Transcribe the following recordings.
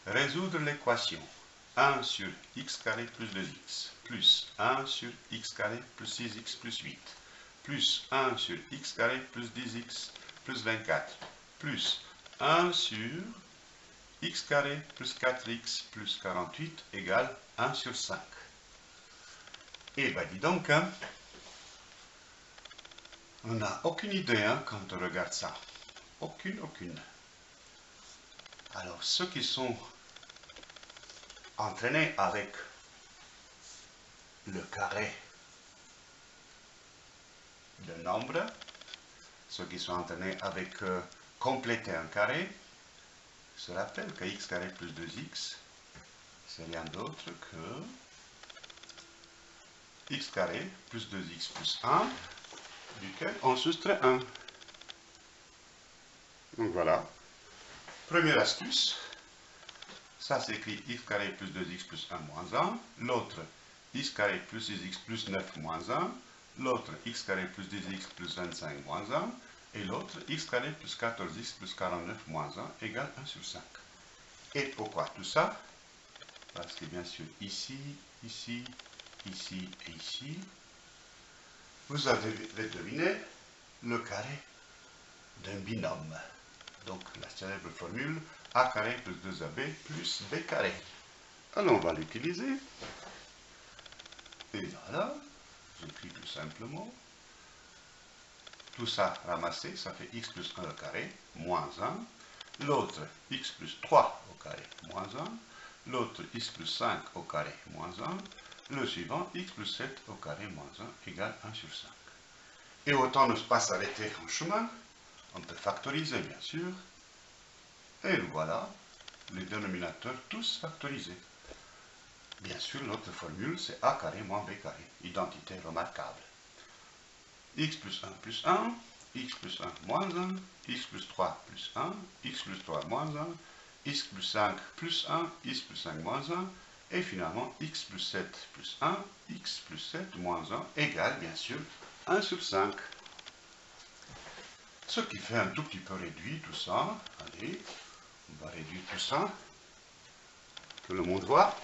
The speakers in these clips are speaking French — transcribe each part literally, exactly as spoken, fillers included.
Résoudre l'équation un sur x carré plus deux x plus un sur x carré plus six x plus huit plus un sur x carré plus dix x plus vingt-quatre plus un sur x carré plus quatre x plus quarante-huit égale un sur cinq. Eh bien, dis donc, hein, on n'a aucune idée hein, quand on regarde ça. Aucune, aucune. Alors, ceux qui sont entraînés avec le carré de nombre, ceux qui sont entraînés avec euh, compléter un carré, se rappellent que x carré plus deux x, c'est rien d'autre que x carré plus deux x plus un, duquel on soustrait un. Donc voilà. Première astuce, ça s'écrit x carré plus deux x plus un moins un, l'autre x carré plus six x plus neuf moins un, l'autre x carré plus dix x plus vingt-cinq moins un, et l'autre x carré plus quatorze x plus quarante-neuf moins un égale un sur cinq. Et pourquoi tout ça? Parce que bien sûr ici, ici, ici et ici, vous avez deviné le carré d'un binôme. Donc la célèbre formule a carré plus deux a b plus b carré. Alors on va l'utiliser. Et voilà, j'écris tout simplement. Tout ça ramassé, ça fait x plus un au carré, moins un. L'autre, x plus trois au carré, moins un. L'autre, x plus cinq au carré, moins un. Le suivant, x plus sept au carré, moins un, égale un sur cinq. Et autant ne pas s'arrêter en chemin, on peut factoriser, bien sûr. Et voilà, les dénominateurs tous factorisés. Bien sûr, l'autre formule, c'est a carré moins b carré, identité remarquable. X plus un plus un, x plus un moins un, x plus trois plus un, x plus trois moins un, x plus cinq plus un, x plus cinq moins un, et finalement x plus sept plus un, x plus sept moins un, égale bien sûr un sur cinq. Ce qui fait un tout petit peu réduit tout ça. Allez, on va réduire tout ça. Que le monde voit.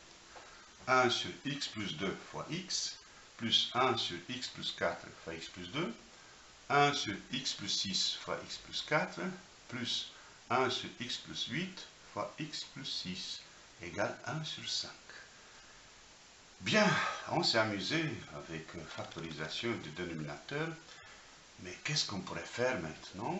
un sur x plus deux fois x, plus un sur x plus quatre fois x plus deux, un sur x plus six fois x plus quatre, plus un sur x plus huit fois x plus six, égale un sur cinq. Bien, on s'est amusé avec factorisation du dénominateur, mais qu'est-ce qu'on pourrait faire maintenant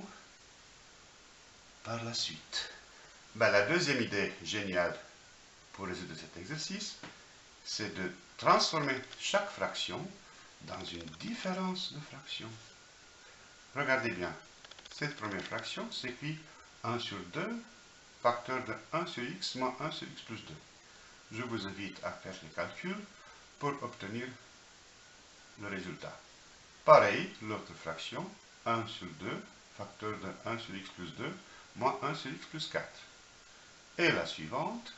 par la suite? Ben, la deuxième idée géniale pour résoudre cet exercice, c'est de transformer chaque fraction dans une différence de fraction. Regardez bien, cette première fraction s'écrit un sur deux, facteur de un sur x moins un sur x plus deux. Je vous invite à faire les calculs pour obtenir le résultat. Pareil, l'autre fraction, un sur deux, facteur de un sur x plus deux, moins un sur x plus quatre. Et la suivante,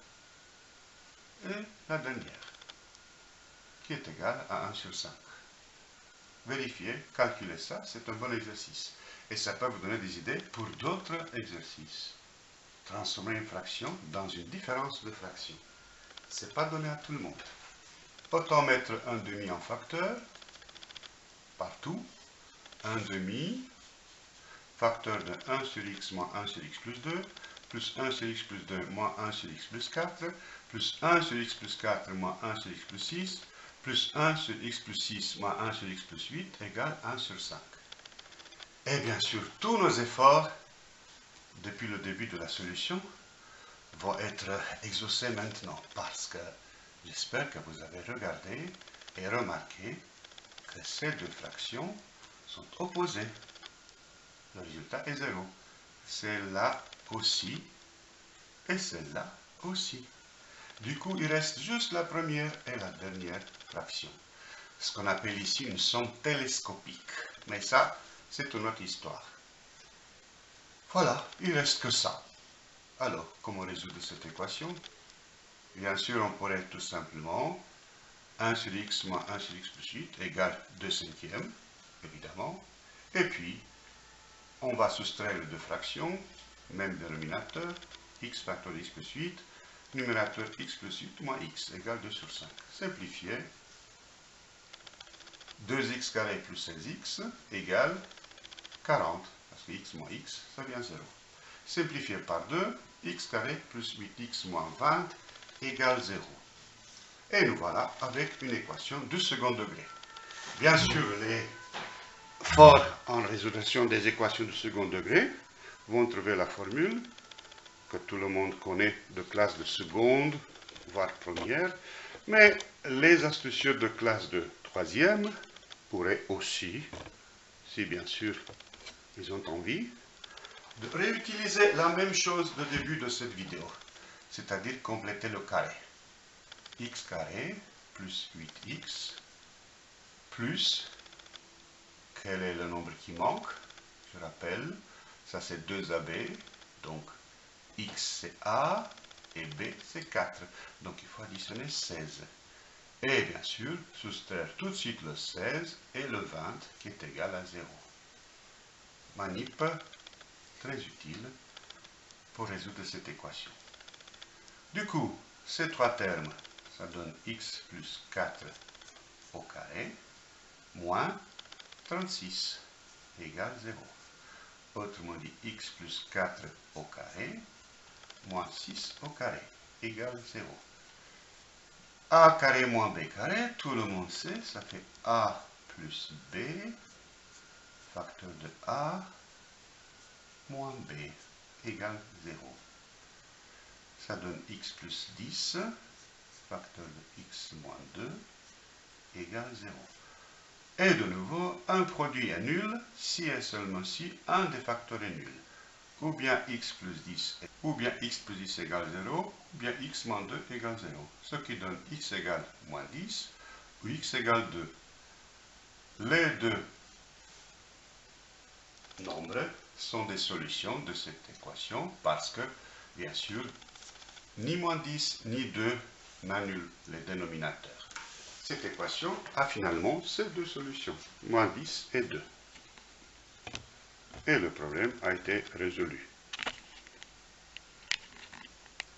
et la dernière, qui est égale à un sur cinq. Vérifiez, calculez ça, c'est un bon exercice. Et ça peut vous donner des idées pour d'autres exercices. Transformer une fraction dans une différence de fraction. Ce n'est pas donné à tout le monde. Autant mettre un demi en facteur, partout. un demi, facteur de un sur x moins un sur x plus deux, plus un sur x plus deux moins un sur x plus quatre, plus un sur x plus quatre moins un sur x plus six, plus un sur x plus six moins un sur x plus huit égale un sur cinq. Et bien sûr, tous nos efforts, depuis le début de la solution, vont être exaucés maintenant, parce que j'espère que vous avez regardé et remarqué que ces deux fractions sont opposées. Le résultat est zéro. Celle-là aussi et celle-là aussi. Du coup, il reste juste la première et la dernière fraction. Ce qu'on appelle ici une somme télescopique. Mais ça, c'est une autre histoire. Voilà, il ne reste que ça. Alors, comment résoudre cette équation? Bien sûr, on pourrait tout simplement un sur x moins un sur x plus huit égale deux cinquièmes, évidemment. Et puis, on va soustraire les deux fractions, même dénominateur, x factoriel x plus huit, numérateur x plus huit moins x égale deux sur cinq. Simplifié, deux x carré plus seize x égale quarante, parce que x moins x, ça vient zéro. Simplifié par deux, x carré plus huit x moins vingt égale zéro. Et nous voilà avec une équation du second degré. Bien sûr, les forts en résolution des équations du second degré vont trouver la formule que tout le monde connaît de classe de seconde, voire première, mais les astucieux de classe de troisième pourraient aussi, si bien sûr ils ont envie, de réutiliser la même chose de début de cette vidéo, c'est-à-dire compléter le carré. X carré plus huit x plus, quel est le nombre qui manque? Je rappelle, ça c'est deux A B, donc x c'est A et B c'est quatre, donc il faut additionner seize. Et bien sûr, soustraire tout de suite le seize et le vingt qui est égal à zéro. Manip très utile pour résoudre cette équation. Du coup, ces trois termes, ça donne x plus quatre au carré, moins trente-six égale zéro. Autrement dit, x plus quatre au carré, moins six au carré, égale zéro. A carré moins B carré, tout le monde sait, ça fait A plus B, facteur de A, moins B, égale zéro. Ça donne x plus dix, facteur de x moins deux, égale zéro. Et de nouveau, un produit est nul si et seulement si un des facteurs est nul. Ou bien x plus dix, ou bien x plus dix égale zéro, ou bien x moins deux égale zéro. Ce qui donne x égale moins dix, ou x égale deux. Les deux nombres sont des solutions de cette équation parce que, bien sûr, ni moins dix ni deux n'annulent les dénominateurs. Cette équation a finalement ces deux solutions, moins dix et deux. Et le problème a été résolu.